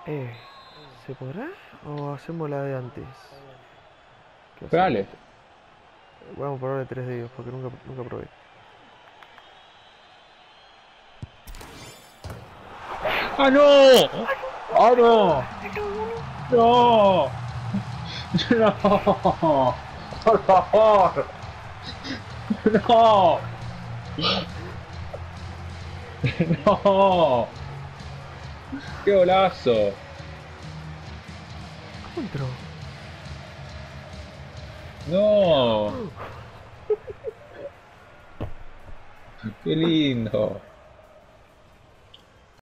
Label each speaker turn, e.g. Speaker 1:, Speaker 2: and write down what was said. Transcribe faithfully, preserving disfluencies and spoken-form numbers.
Speaker 1: Eh, ¿se podrá? ¿O hacemos la de antes? ¿Qué hacemos?
Speaker 2: Dale.
Speaker 1: Vamos a probar de tres dedos, porque nunca, nunca probé.
Speaker 2: ¡Ah, no! ¡Ah, no! ¡No! ¡No! ¡Por favor! ¡No! ¡No! ¡Qué golazo!
Speaker 1: ¿Cómo entró?
Speaker 2: ¡No! ¡Qué lindo!